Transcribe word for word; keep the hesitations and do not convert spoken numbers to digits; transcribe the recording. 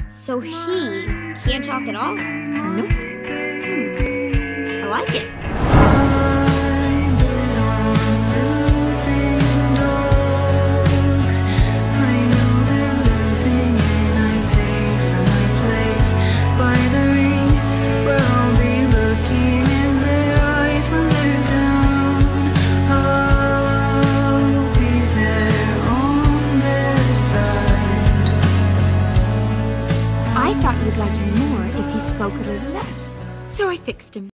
So he can't talk at all? Nope. Hmm. I like it. I thought you'd like him more if he spoke a little less, so I fixed him.